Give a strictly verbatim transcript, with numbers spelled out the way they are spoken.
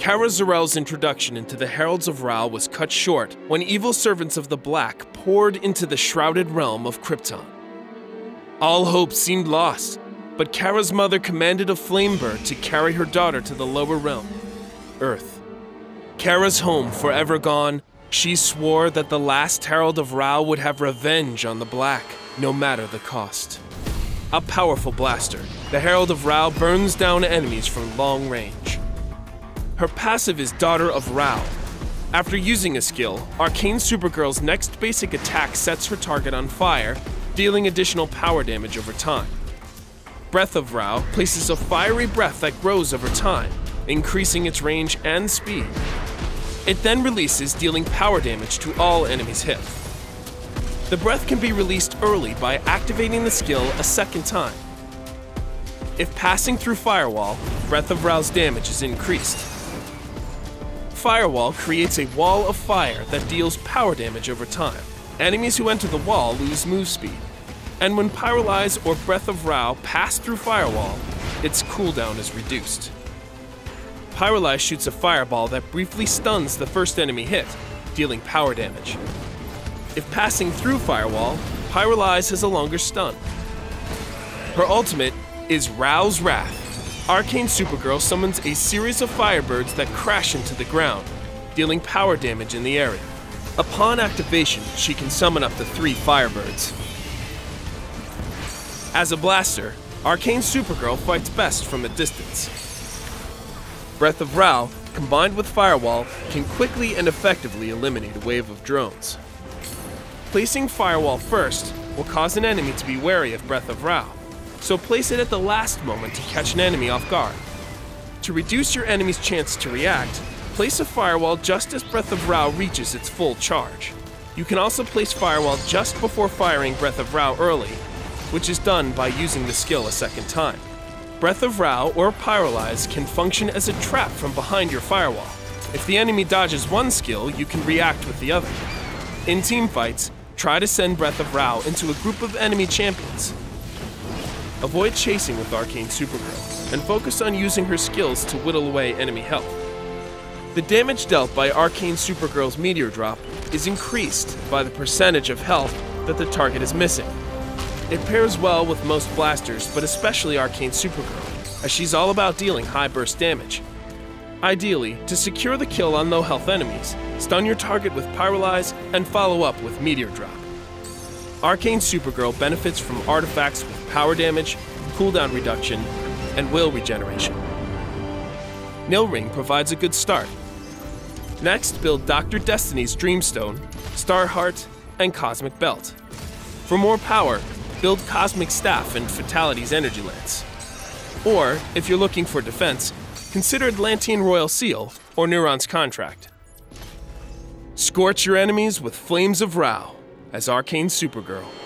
Kara Zor-El's introduction into the Heralds of Ra was cut short when evil servants of the Black poured into the shrouded realm of Krypton. All hope seemed lost, but Kara's mother commanded a flame bird to carry her daughter to the lower realm, Earth. Kara's home forever gone, she swore that the last Herald of Ra would have revenge on the Black, no matter the cost. A powerful blaster, the Herald of Ra burns down enemies from long range. Her passive is Daughter of Ra. After using a skill, Arcane Supergirl's next basic attack sets her target on fire, dealing additional power damage over time. Breath of Ra places a fiery breath that grows over time, increasing its range and speed. It then releases, dealing power damage to all enemies hit. The breath can be released early by activating the skill a second time. If passing through Firewall, Breath of Ra's damage is increased. Firewall creates a wall of fire that deals power damage over time. Enemies who enter the wall lose move speed. And when Pyrolyze or Breath of Ra pass through Firewall, its cooldown is reduced. Pyrolyze shoots a fireball that briefly stuns the first enemy hit, dealing power damage. If passing through Firewall, Pyrolyze has a longer stun. Her ultimate is Ra's Wrath. Arcane Supergirl summons a series of Firebirds that crash into the ground, dealing power damage in the area. Upon activation, she can summon up to three Firebirds. As a blaster, Arcane Supergirl fights best from a distance. Breath of Ra, combined with Firewall, can quickly and effectively eliminate a wave of drones. Placing Firewall first will cause an enemy to be wary of Breath of Ra, so place it at the last moment to catch an enemy off guard. To reduce your enemy's chance to react, place a Firewall just as Breath of Ra reaches its full charge. You can also place Firewall just before firing Breath of Ra early, which is done by using the skill a second time. Breath of Ra or Pyrolyze can function as a trap from behind your Firewall. If the enemy dodges one skill, you can react with the other. In teamfights, try to send Breath of Ra into a group of enemy champions. Avoid chasing with Arcane Supergirl, and focus on using her skills to whittle away enemy health. The damage dealt by Arcane Supergirl's Meteor Drop is increased by the percentage of health that the target is missing. It pairs well with most blasters, but especially Arcane Supergirl, as she's all about dealing high burst damage. Ideally, to secure the kill on low health enemies, stun your target with Pyrolyze and follow up with Meteor Drop. Arcane Supergirl benefits from artifacts with power damage, cooldown reduction, and will regeneration. Nilring provides a good start. Next, build Doctor Destiny's Dreamstone, Starheart, and Cosmic Belt. For more power, build Cosmic Staff and Fatality's Energy Lance. Or, if you're looking for defense, consider Atlantean Royal Seal or Neuron's Contract. Scorch your enemies with Flames of Ra as Arcane Supergirl.